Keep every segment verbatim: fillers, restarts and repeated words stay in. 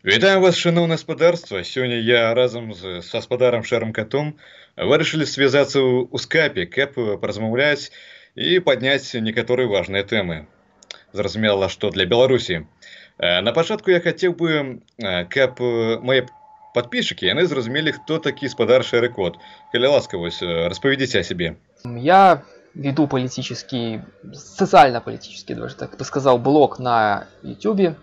Вітаю вас, шановне господарство. Сёння я разам з са спадарам Шэрым Катом вырашылі звязацца ў ў скайпе, каб паразмаўляць і падняць некаторыя важныя тэмы. Зразумела, што для Беларусі. Э, На пачатку я хацеў бы, э, каб э, мае падпісчыкі яны зразумелі, хто такі спадар Шэры Кот. Калі ласка, вось э, распавядзіце о себе. Я веду политический, социально-политический, даже так бы сказал, блог на ютубе.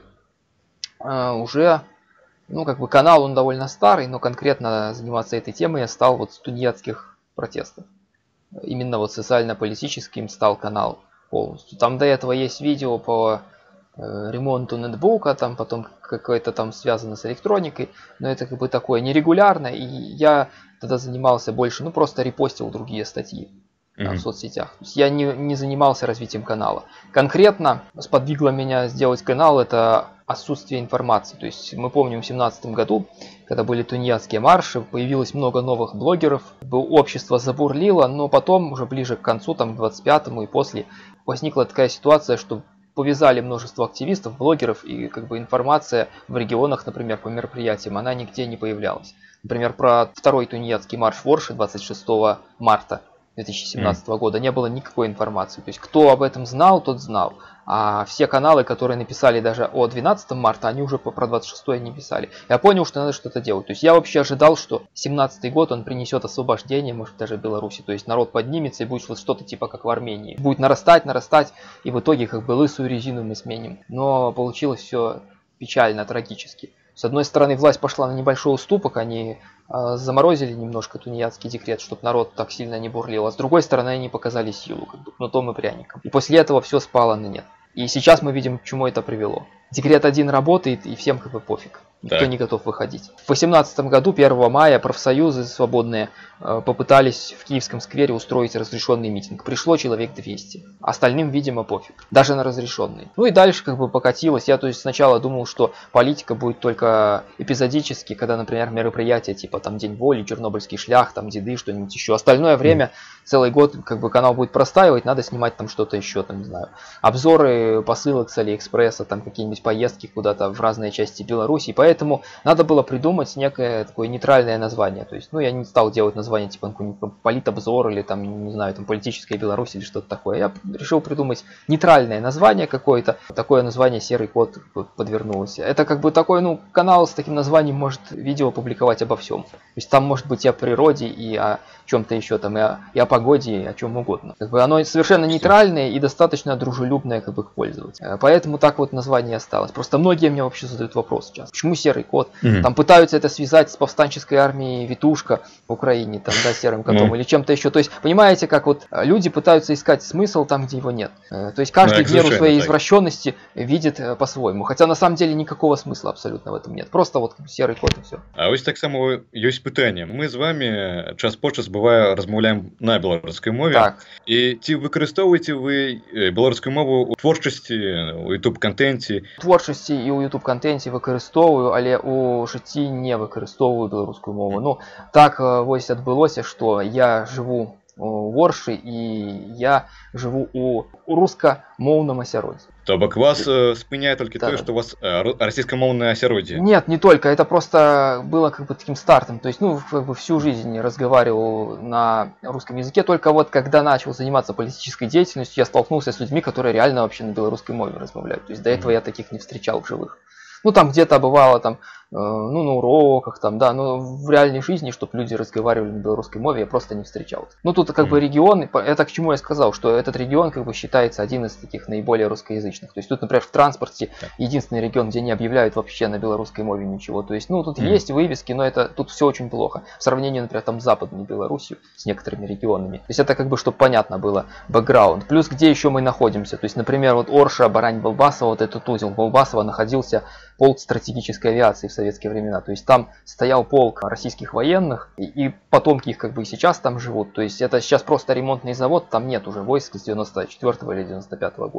Uh, уже, ну, как бы канал он довольно старый, но конкретно заниматься этой темой я стал вот с тунеядских протестов. Именно вот социально-политическим стал канал полностью. Там до этого есть видео по э, ремонту ноутбука, там потом какое-то там связано с электроникой, но это как бы такое нерегулярно, и я тогда занимался больше, ну, просто репостил другие статьи mm-hmm. в соцсетях. То есть я не, не занимался развитием канала. Конкретно сподвигло меня сделать канал это отсутствие информации. То есть мы помним в семнадцатом году, когда были тунеядские марши, появилось много новых блогеров, общество забурлило, но потом, уже ближе к концу, там, к двадцать пятому и после, возникла такая ситуация, что повязали множество активистов, блогеров, и как бы информация в регионах, например, по мероприятиям, она нигде не появлялась. Например, про второй тунеядский марш в Орше двадцать шестого марта две тысячи семнадцатого mm. года не было никакой информации. То есть кто об этом знал, тот знал. А все каналы, которые написали даже о двенадцатом марта, они уже про двадцать шестое не писали. Я понял, что надо что-то делать. То есть я вообще ожидал, что семнадцатый год он принесет освобождение, может даже Беларуси. То есть народ поднимется и будет вот что-то типа как в Армении. Будет нарастать, нарастать, и в итоге как бы лысую резину мы сменим. Но получилось все печально, трагически. С одной стороны, власть пошла на небольшой уступок, они э, заморозили немножко тунеядский декрет, чтобы народ так сильно не бурлил. А с другой стороны, они показали силу, как бы, кнутом и пряником. И после этого все спало на нет. И сейчас мы видим, к чему это привело. Декрет один работает, и всем как бы пофиг. Никто да. не готов выходить. В две тысячи восемнадцатом году, первого мая, профсоюзы свободные э, попытались в Киевском сквере устроить разрешенный митинг. Пришло человек двести. Остальным, видимо, пофиг. Даже на разрешенный. Ну и дальше как бы покатилось. Я то есть сначала думал, что политика будет только эпизодически, когда, например, мероприятия типа там День воли, Чернобыльский шлях, там деды, что-нибудь еще. Остальное время, mm. целый год как бы канал будет простаивать, надо снимать там что-то еще, там, не знаю, обзоры посылок с Алиэкспресса, там какие-нибудь поездки куда-то в разные части Беларуси. Поэтому надо было придумать некое такое нейтральное название. То есть, ну, я не стал делать название типа политобзор или там, не знаю, там политическая Беларусь или что-то такое. Я решил придумать нейтральное название какое-то. Такое название Серый Кот подвернулось. Это как бы такой, ну, канал с таким названием может видео публиковать обо всем. То есть там может быть и о природе, и о чем-то еще там, и о, и о погоде, и о чем угодно. Как бы оно совершенно нейтральное и достаточно дружелюбное как бы к пользователю. Поэтому так вот название осталось. Просто многие мне вообще задают вопрос сейчас. Почему Серый Кот? Mm-hmm. Там пытаются это связать с повстанческой армией Витушка в Украине, там, да, Серым Котом, mm-hmm. или чем-то еще. То есть, понимаете, как вот люди пытаются искать смысл там, где его нет. То есть каждый в меру своей так. извращенности видит по-своему. Хотя на самом деле никакого смысла абсолютно в этом нет. Просто вот Серый Кот и все. А ось так само есть питание. Мы с вами час по час быває розмовляємо на білоруській мові. Так. І чи використовуєте ви білоруську мову у творчості, у ютуб-контенті? У творчості і у ютуб-контенті використовую, але у житті не використовую білоруську мову. Ну, так ось відбулося, що я живу в Орші і я живу у русскомовном асяроддзі. То бок вас э, спыняет только да. то, что у вас э, российскомовное осяродье? Нет, не только. Это просто было как бы таким стартом. То есть, ну, как бы всю жизнь разговаривал на русском языке. Только вот когда начал заниматься политической деятельностью, я столкнулся с людьми, которые реально вообще на белорусской мове размовляют. То есть до этого mm-hmm. я таких не встречал в живых. Ну, там где-то бывало, там, э, ну, на уроках, там, да, но в реальной жизни, чтобы люди разговаривали на белорусской мове, я просто не встречал. Ну, тут как mm. бы регион, это к чему я сказал, что этот регион как бы считается один из таких наиболее русскоязычных. То есть тут, например, в транспорте единственный регион, где не объявляют вообще на белорусской мове ничего. То есть, ну, тут mm. есть вывески, но это тут все очень плохо. В сравнении, например, там с Западной Беларусью, с некоторыми регионами. То есть это как бы, чтобы понятно было, бэкграунд. Плюс, где еще мы находимся. То есть, например, вот Орша, Барань-Балбасова, вот этот узел Балбасова находился полк стратегической авиации в советские времена. То есть там стоял полк российских военных, и, и потомки их как бы и сейчас там живут. То есть это сейчас просто ремонтный завод, там нет уже войск с девяносто четвёртого или девяносто пятого года.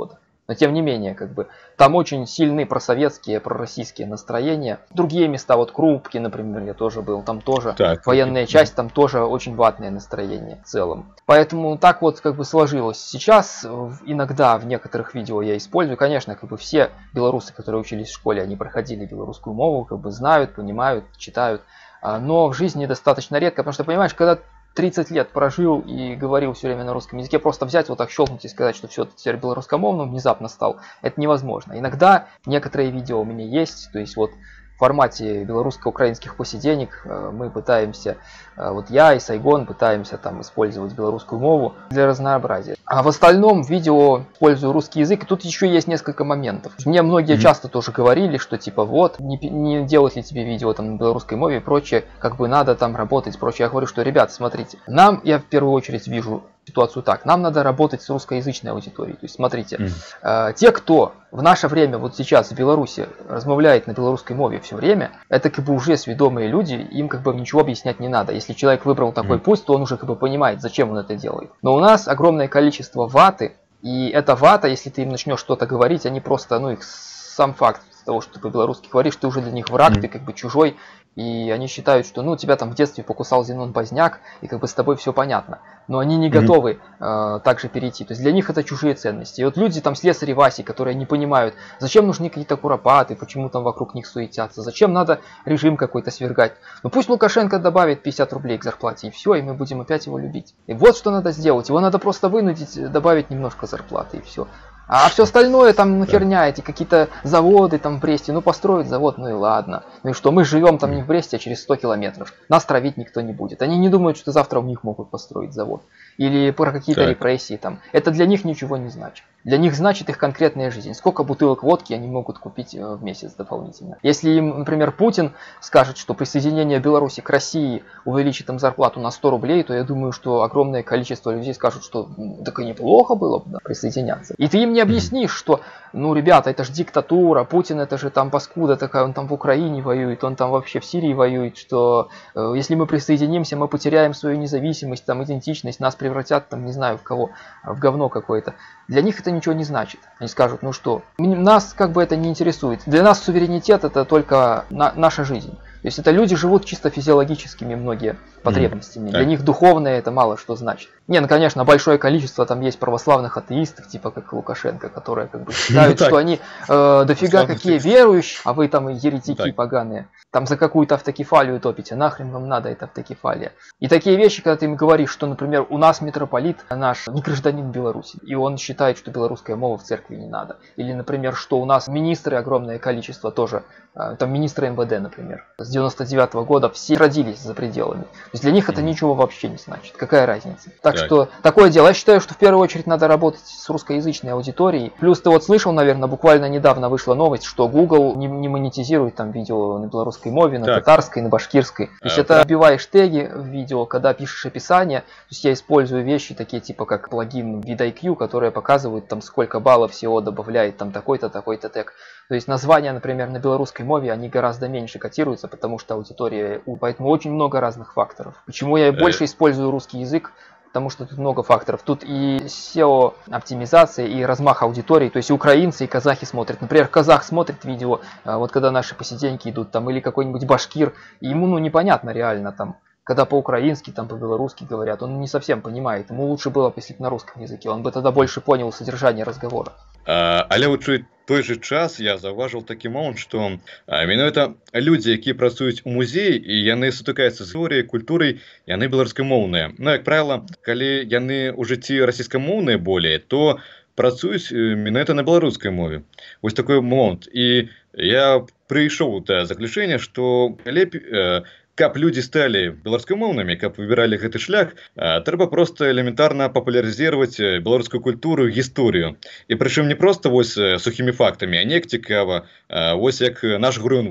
Но тем не менее, как бы, там очень сильны просоветские, пророссийские настроения. Другие места, вот Крупки, например, я тоже был, там тоже Так, военная часть, там тоже очень ватное настроение в целом. Поэтому так вот как бы сложилось. Сейчас иногда в некоторых видео я использую, конечно, как бы все белорусы, которые учились в школе, они проходили белорусскую мову, как бы знают, понимают, читают. Но в жизни достаточно редко, потому что, понимаешь, когда тридцать лет прожил и говорил все время на русском языке, просто взять вот так щелкнуть и сказать, что все, теперь белорусскомовным внезапно стал, это невозможно. Иногда некоторые видео у меня есть, то есть вот в формате белорусско-украинских посиденек мы пытаемся, вот я и Сайгон пытаемся там использовать белорусскую мову для разнообразия. А в остальном видео использую русский язык. И тут еще есть несколько моментов. Мне многие mm-hmm. часто тоже говорили, что типа вот, не, не делать ли тебе видео там на белорусской мове и прочее, как бы надо там работать и прочее. Я говорю, что, ребят, смотрите, нам, я в первую очередь вижу ситуацию так, нам надо работать с русскоязычной аудиторией. То есть, смотрите, mm-hmm. э, те, кто в наше время, вот сейчас в Беларуси, размовляет на белорусской мове все время, это как бы уже сведомые люди, им как бы ничего объяснять не надо. Если человек выбрал такой mm-hmm. путь, то он уже как бы понимает, зачем он это делает. Но у нас огромное количество ваты, и эта вата, если ты им начнешь что-то говорить, они просто, ну, их сам факт того, что ты по-белорусски говоришь, ты уже для них враг, mm-hmm. ты как бы чужой, и они считают, что, ну, тебя там в детстве покусал Зенон Поздняк, и как бы с тобой все понятно. Но они не готовы mm-hmm. э, также перейти. То есть для них это чужие ценности. И вот люди там слесари Васи, которые не понимают, зачем нужны какие-то куропаты, почему там вокруг них суетятся, зачем надо режим какой-то свергать. Ну пусть Лукашенко добавит пятьдесят рублей к зарплате, и все, и мы будем опять его любить. И вот что надо сделать. Его надо просто вынудить, добавить немножко зарплаты, и все. А все остальное там ну, херня, эти какие-то заводы там в Бресте, ну построить завод, ну и ладно. Ну и что, мы живем там не в Бресте, а через сто километров. Нас травить никто не будет. Они не думают, что завтра у них могут построить завод. Или про какие-то так. репрессии там. Это для них ничего не значит. Для них значит их конкретная жизнь. Сколько бутылок водки они могут купить в месяц дополнительно. Если им, например, Путин скажет, что присоединение Беларуси к России увеличит им зарплату на сто рублей, то я думаю, что огромное количество людей скажут, что так и неплохо было бы да, присоединяться. И ты им не объяснишь, что, ну, ребята, это же диктатура, Путин это же там паскуда такая, он там в Украине воюет, он там вообще в Сирии воюет, что э, если мы присоединимся, мы потеряем свою независимость, там, идентичность, нас превратят, там, не знаю, в кого, в говно какое-то. Для них это ничего не значит. Они скажут, ну что, нас как бы это не интересует. Для нас суверенитет это только на, наша жизнь. То есть это люди живут чисто физиологическими многие потребностями. Mm. Для них духовное это мало что значит. Не, ну конечно, большое количество там есть православных атеистов, типа как Лукашенко, которые как бы считают, ну, что они э, дофига какие верующие, а вы там еретики так. поганые. Там за какую-то автокефалию топите, нахрен вам надо эта автокефалия. И такие вещи, когда ты им говоришь, что, например, у нас митрополит наш не гражданин Беларуси, и он считает, что белорусская мова в церкви не надо. Или, например, что у нас министры огромное количество тоже, там министры эм вэ дэ, например, с девяносто девятого года все родились за пределами. То есть для них это ничего вообще не значит. Какая разница? Так, так что такое дело. Я считаю, что в первую очередь надо работать с русскоязычной аудиторией. Плюс ты вот слышал, наверное, буквально недавно вышла новость, что Google не, не монетизирует там видео на белорусской мове, на так. татарской, на башкирской. То есть а, это вбиваешь теги в видео, когда пишешь описание. То есть я использую вещи такие типа как плагин VidIQ, которые показывают там сколько баллов сео добавляет там такой-то, такой-то тег. То есть названия, например, на белорусской мове, они гораздо меньше котируются, потому что аудитория, поэтому очень много разных факторов. Почему я больше использую русский язык? Потому что тут много факторов. Тут и сео-оптимизация, и размах аудитории. То есть и украинцы, и казахи смотрят. Например, казах смотрит видео, вот когда наши посиденьки идут, там, или какой-нибудь башкир, и ему ну непонятно реально там. Когда по-украински, там по-белорусски говорят, он не совсем понимает. Ему лучше было бы, если бы на русском языке. Он бы тогда больше понял содержание разговора. А, але вот в той же час я заўважыў такі момант, што менавіта людзі, якія працуюць у музеі і яны сутыкаюцца з гісторыяй, культурай, яны беларускамоўныя. Ну, як правіла, калі яны ў жыцці расійскамоўныя болей, то працуюць менавіта на беларускай мове. Вось такой момант. І я прыйшоў да заключэння, што лепей каб людзі сталі беларускамоўнымі, каб выбіралі гэты шлях, трэба проста элементарна папулярызировать беларускую культуру, гісторыю. І прычым не проста вось сухімі фактамі, а неяк цікава, вось як наш Грунвальд.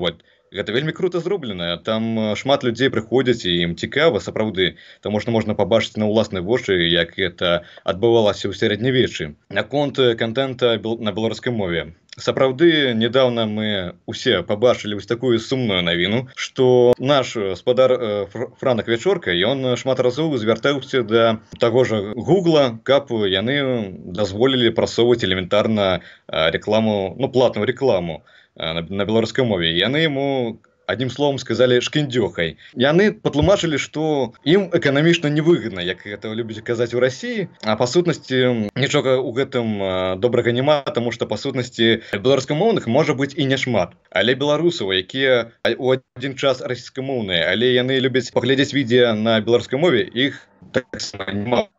Гэта вельмі крута зроблена. Там шмат людзей прыходзяць і ім цікава сапраўды, таму што можна пабачыць на ўласныя вочы, як гэта адбывалася ў сярэднявеччы. Наконт контента на беларускай мове. Сапраўды, недавно мы усе пабачылі вось такую сумную навіну, што наш спадар Франак Вячорка, ён шмат разоў звяртаўся да таго ж Гугла, каб яны дазволілі прасоўваць элементарна рекламу, ну, платную рекламу на, на беларускай мове. Яны яму одним словом сказали шкіндзёхай. Яны патлумачылі, што ім эканамічна невыгадна, як гэта любяць казаць у Расіі, а па сутнасці нічога ў гэтым добрага няма, таму што па сутнасці беларускамоўных можа быць і няшмат. Але беларусаў, якія ў адзін час расійскамоўныя, але яны любяць паглядзець відэа на беларускай мове, іх таксама немало.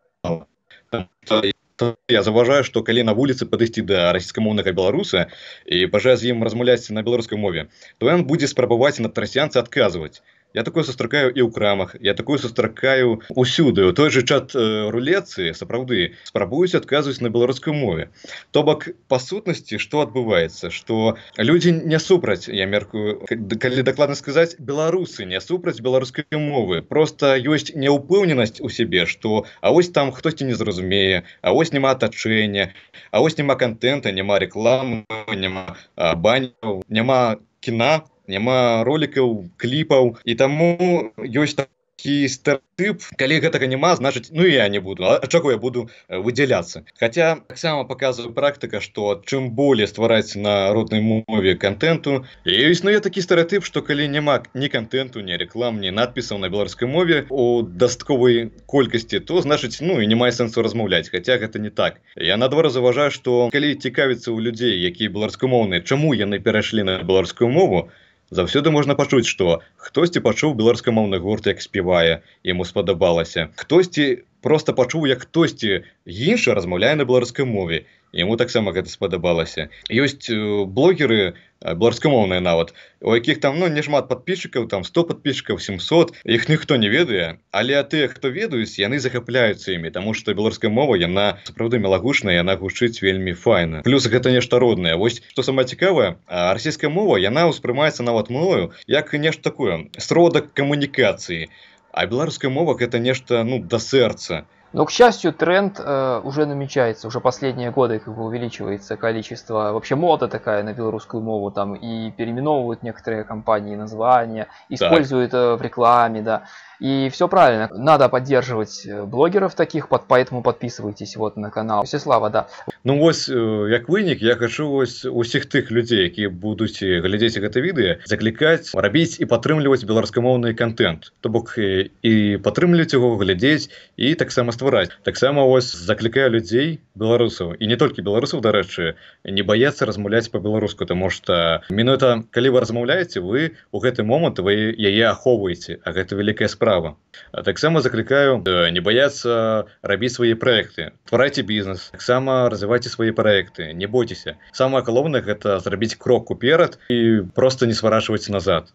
Я заўважаю, што калі на вуліцы падысці да расійскамоўнага беларуса і пажадаць з ім размаўляць на беларускай мове, то ён будзе спрабаваць на трасянцы адказваць. Я такое сустракаю і ў крамах, я такое сустракаю усюды. У той же чат рулетцы сапраўды спрабуюць адказваць на беларускай мове. То бок, па сутнасці, што адбываецца? Што людзі не супраць, я меркую, калі дакладна сказаць, беларусы не супраць беларускай мовы. Проста ёсць няўпэўненасць у сябе, што а вось там хтосьці не зразумее, а вось няма атачэння, а вось няма контента, няма рекламы, няма банняў, няма кіна, няма роликаў, кліпаў, і таму ёсць такі стэрэатып, калі гэтага няма, значыць, ну я не буду, а чаго я буду выдзяляцца. Хаця таксама паказвае практыка, што чым болей ствараць на роднай мове контенту, і існуе такі стэрэатып, што калі няма ні контенту, ні реклам, ні надпісаў на беларускай мове у дастатковай колькасці, то значыць, ну і не мае сэнсу размаўляць, хаця гэта не так. Я наадварот заўважаю, што калі цікавіцца ў людзей, якія беларускамоўныя, чаму яны перайшлі на беларускую мову, заўсёды можна пачуць, што хтосьці пачуў беларускамоўны гурт, як спявае, яму спадабалася. Хтосьці проста пачуў, як хтосьці іншы размаўляе на беларускай мове, яму таксама гэта спадабалася. Ёсць блогеры, беларускамоўныя нават, у якіх там, ну, не шмат падписчикаў, там сто падписчикаў, семьсот, іх ніхто не ведае, але тыя, хто ведаюць, яны захапляюцца імі, таму што беларуская мова, яна сапраўды мілагучная, яна гучыць вельмі файна. Плюс гэта нешта роднае. Вось, што самае цікавае, расійская мова, яна ўспрымаецца нават мною як нешта такое, сродак камунікацыі, а беларуская мова гэта нешта, ну, да сэрца. Но, к счастью, тренд э, уже намечается. Уже последние годы как бы увеличивается количество, вообще мода такая на белорусскую мову, там и переименовывают некоторые компании названия, используют э, в рекламе, да. И все правильно, надо поддерживать блогеров таких, под, поэтому подписывайтесь вот на канал. Всеслава, да. Ну вось, як вынік, я хочу вось усіх тых людзей, якія будуць глядзець гэта відэа, заклікаць рабіць і падтрымліваць беларускамоўны контент. То бок і падтрымліваць яго, глядзець і таксама ствараць. Таксама вось заклікаю людзей, беларусаў, і не толькі беларусаў, дарэчы, не баяцца размаўляць па-беларуску, таму што менавіта калі вы размаўляеце, вы ў гэты момант вы яе ахоўваеце, а гэта вялікая справа. Таксама заклікаю не баяцца рабіць свае праекты. Стварайце бізнес, таксама развівайце свае праекты, не бойцеся. Самае галоўнае гэта зрабіць крок уперад і проста не сварачваць назад.